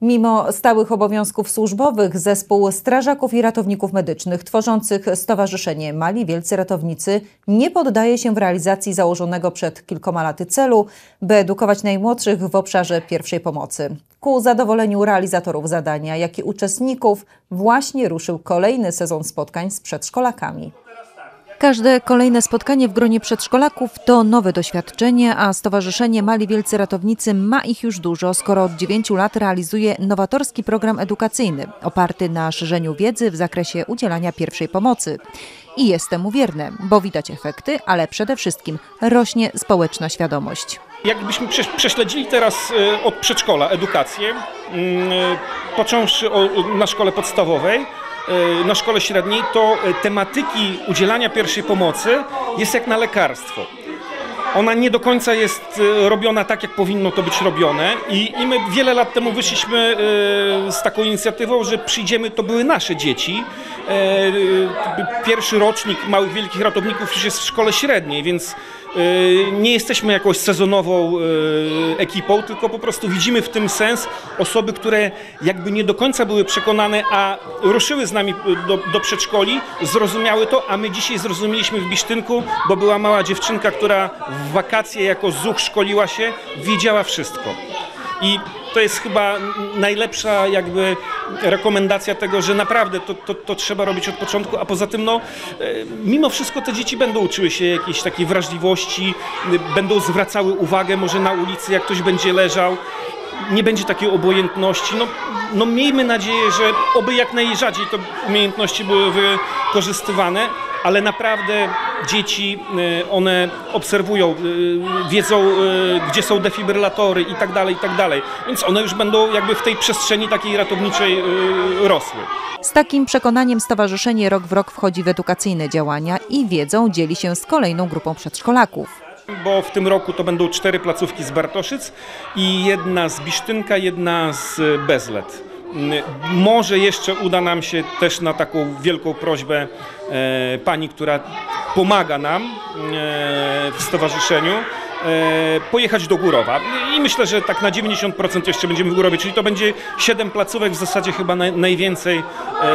Mimo stałych obowiązków służbowych zespół strażaków i ratowników medycznych tworzących Stowarzyszenie Mali Wielcy Ratownicy nie poddaje się w realizacji założonego przed kilkoma laty celu, by edukować najmłodszych w obszarze pierwszej pomocy. Ku zadowoleniu realizatorów zadania, jak i uczestników właśnie ruszył kolejny sezon spotkań z przedszkolakami. Każde kolejne spotkanie w gronie przedszkolaków to nowe doświadczenie, a Stowarzyszenie Mali Wielcy Ratownicy ma ich już dużo, skoro od 9 lat realizuje nowatorski program edukacyjny oparty na szerzeniu wiedzy w zakresie udzielania pierwszej pomocy. I jest temu wierne, bo widać efekty, ale przede wszystkim rośnie społeczna świadomość. Jakbyśmy prześledzili teraz od przedszkola edukację, począwszy na szkole podstawowej, na szkole średniej, to tematyki udzielania pierwszej pomocy jest jak na lekarstwo. Ona nie do końca jest robiona tak, jak powinno to być robione i my wiele lat temu wyszliśmy z taką inicjatywą, że przyjdziemy, to były nasze dzieci. Pierwszy rocznik Małych Wielkich Ratowników już jest w szkole średniej, więc nie jesteśmy jakąś sezonową ekipą, tylko po prostu widzimy w tym sens. Osoby, które jakby nie do końca były przekonane, a ruszyły z nami do przedszkoli, zrozumiały to, a my dzisiaj zrozumieliśmy w Bisztynku, bo była mała dziewczynka, która w wakacje jako zuch szkoliła się, wiedziała wszystko. I to jest chyba najlepsza jakby rekomendacja tego, że naprawdę to trzeba robić od początku, a poza tym mimo wszystko te dzieci będą uczyły się jakiejś takiej wrażliwości, będą zwracały uwagę może na ulicy, jak ktoś będzie leżał, nie będzie takiej obojętności. Miejmy nadzieję, że oby jak najrzadziej te umiejętności były wykorzystywane, ale naprawdę dzieci, one obserwują, wiedzą, gdzie są defibrylatory i tak dalej, więc one już będą jakby w tej przestrzeni takiej ratowniczej rosły. Z takim przekonaniem stowarzyszenie rok w rok wchodzi w edukacyjne działania i wiedzą dzieli się z kolejną grupą przedszkolaków. Bo w tym roku to będą 4 placówki z Bartoszyc i jedna z Bisztynka, jedna z Bezlet. Może jeszcze uda nam się też na taką wielką prośbę pani, która pomaga nam w stowarzyszeniu, pojechać do Górowa. I myślę, że tak na 90% jeszcze będziemy w Górowie, czyli to będzie 7 placówek, w zasadzie chyba najwięcej,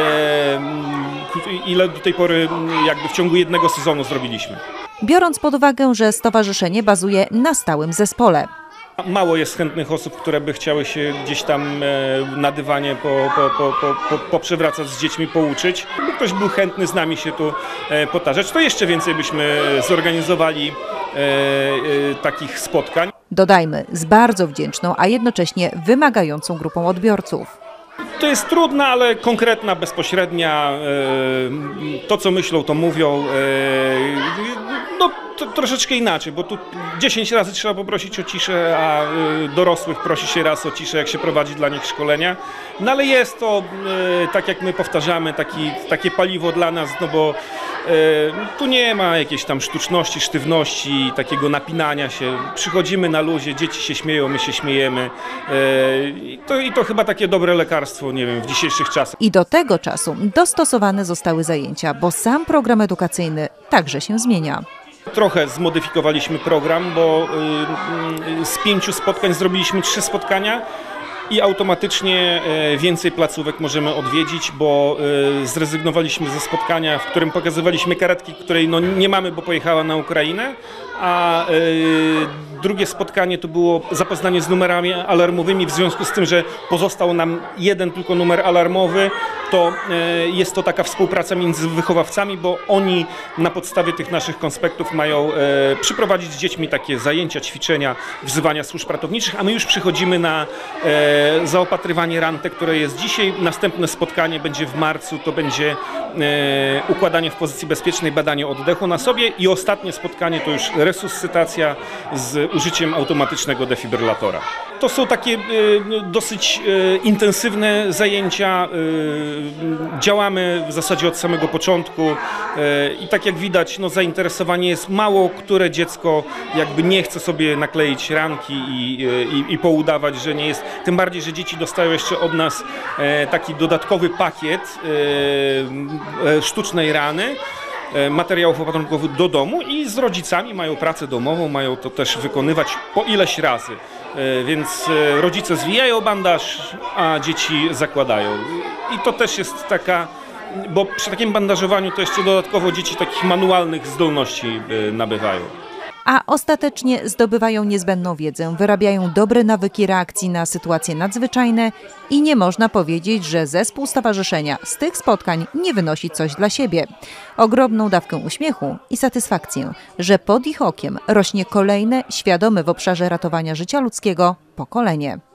ile do tej pory jakby w ciągu jednego sezonu zrobiliśmy. Biorąc pod uwagę, że stowarzyszenie bazuje na stałym zespole. Mało jest chętnych osób, które by chciały się gdzieś tam na dywanie poprzewracać z dziećmi, pouczyć. Gdyby ktoś był chętny z nami się tu potarzać, to jeszcze więcej byśmy zorganizowali takich spotkań. Dodajmy, z bardzo wdzięczną, a jednocześnie wymagającą grupą odbiorców. To jest trudna, ale konkretna, bezpośrednia. To, co myślą, to mówią. To troszeczkę inaczej, bo tu 10 razy trzeba poprosić o ciszę, a dorosłych prosi się raz o ciszę, jak się prowadzi dla nich szkolenia. No ale jest to, tak jak my powtarzamy, takie paliwo dla nas, no bo tu nie ma jakiejś tam sztuczności, sztywności, takiego napinania się. Przychodzimy na luzie, dzieci się śmieją, my się śmiejemy. I to chyba takie dobre lekarstwo, nie wiem, w dzisiejszych czasach. I do tego czasu dostosowane zostały zajęcia, bo sam program edukacyjny także się zmienia. Trochę zmodyfikowaliśmy program, bo z 5 spotkań zrobiliśmy 3 spotkania i automatycznie więcej placówek możemy odwiedzić, bo zrezygnowaliśmy ze spotkania, w którym pokazywaliśmy karetki, której nie mamy, bo pojechała na Ukrainę, a drugie spotkanie to było zapoznanie z numerami alarmowymi. W związku z tym, że pozostał nam jeden tylko numer alarmowy, to jest to taka współpraca między wychowawcami, bo oni na podstawie tych naszych konspektów mają przyprowadzić z dziećmi takie zajęcia, ćwiczenia, wzywania służb ratowniczych, a my już przychodzimy na zaopatrywanie ran, które jest dzisiaj. Następne spotkanie będzie w marcu, to będzie układanie w pozycji bezpiecznej, badanie oddechu na sobie i ostatnie spotkanie to już resuscytacja z użyciem automatycznego defibrylatora. To są takie dosyć intensywne zajęcia. Działamy w zasadzie od samego początku i tak jak widać, zainteresowanie jest. Mało które dziecko jakby nie chce sobie nakleić ranki i poudawać, że nie jest. Tym bardziej, że dzieci dostają jeszcze od nas taki dodatkowy pakiet sztucznej rany, materiałów opatrunkowych do domu i z rodzicami mają pracę domową, mają to też wykonywać po ileś razy. Więc rodzice zwijają bandaż, a dzieci zakładają. I to też jest taka, bo przy takim bandażowaniu to jeszcze dodatkowo dzieci takich manualnych zdolności nabywają. A ostatecznie zdobywają niezbędną wiedzę, wyrabiają dobre nawyki reakcji na sytuacje nadzwyczajne i nie można powiedzieć, że zespół stowarzyszenia z tych spotkań nie wynosi coś dla siebie. Ogromną dawkę uśmiechu i satysfakcję, że pod ich okiem rośnie kolejne, świadome w obszarze ratowania życia ludzkiego pokolenie.